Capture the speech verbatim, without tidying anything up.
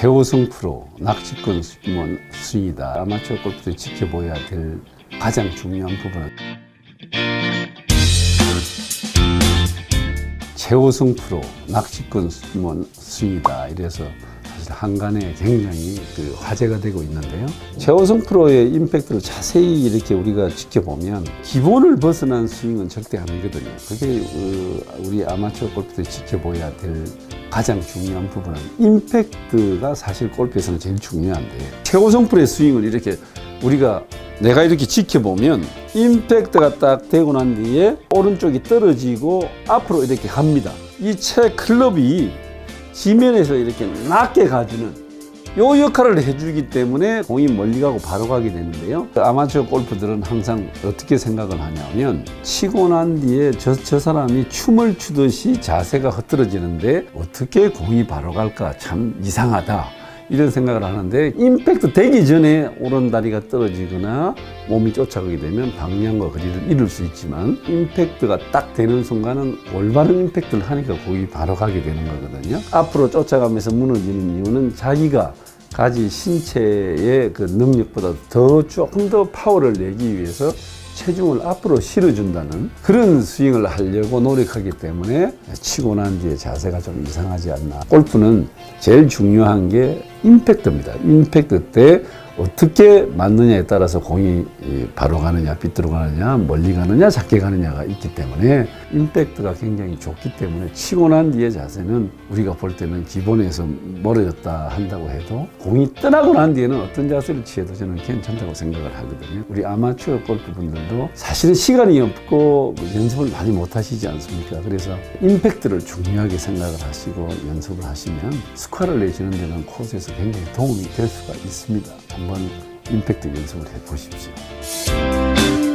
최호성 프로 낚시꾼 스윙이다. 아마추어 골프도 지켜봐야 될 가장 중요한 부분은 최호성 프로 낚시꾼 스윙이다. 이래서 사실 한간에 굉장히 그 화제가 되고 있는데요. 최호성 프로의 임팩트를 자세히 이렇게 우리가 지켜보면 기본을 벗어난 스윙은 절대 아니거든요. 그게 우리 아마추어 골프도 지켜봐야 될 가장 중요한 부분은 임팩트가 사실 골프에서는 제일 중요한데, 최호성 프로의 스윙을 이렇게 우리가 내가 이렇게 지켜보면 임팩트가 딱 되고 난 뒤에 오른쪽이 떨어지고 앞으로 이렇게 갑니다. 이 채 클럽이 지면에서 이렇게 낮게 가주는 요 역할을 해주기 때문에 공이 멀리 가고 바로 가게 되는데요. 아마추어 골프들은 항상 어떻게 생각을 하냐면, 치고 난 뒤에 저, 저 사람이 춤을 추듯이 자세가 흐트러지는데 어떻게 공이 바로 갈까, 참 이상하다, 이런 생각을 하는데, 임팩트 되기 전에 오른다리가 떨어지거나 몸이 쫓아가게 되면 방향과 거리를 잃을 수 있지만, 임팩트가 딱 되는 순간은 올바른 임팩트를 하니까 공이 바로 가게 되는 거거든요. 앞으로 쫓아가면서 무너지는 이유는 자기가 가진 신체의 그 능력보다 더 조금 더 파워를 내기 위해서 체중을 앞으로 실어준다는 그런 스윙을 하려고 노력하기 때문에 치고 난 뒤에 자세가 좀 이상하지 않나. 골프는 제일 중요한 게 임팩트입니다. 임팩트 때 어떻게 맞느냐에 따라서 공이 바로 가느냐, 빗들어 가느냐, 멀리 가느냐, 작게 가느냐가 있기 때문에 임팩트가 굉장히 좋기 때문에 치고 난 뒤의 자세는 우리가 볼 때는 기본에서 멀어졌다 한다고 해도 공이 떠나고 난 뒤에는 어떤 자세를 취해도 저는 괜찮다고 생각을 하거든요. 우리 아마추어 골프분들도 사실은 시간이 없고 연습을 많이 못 하시지 않습니까? 그래서 임팩트를 중요하게 생각을 하시고 연습을 하시면 스코어를 내주는 데는 코스에서 굉장히 도움이 될 수가 있습니다. 한번 임팩트 연습을 해 보십시오.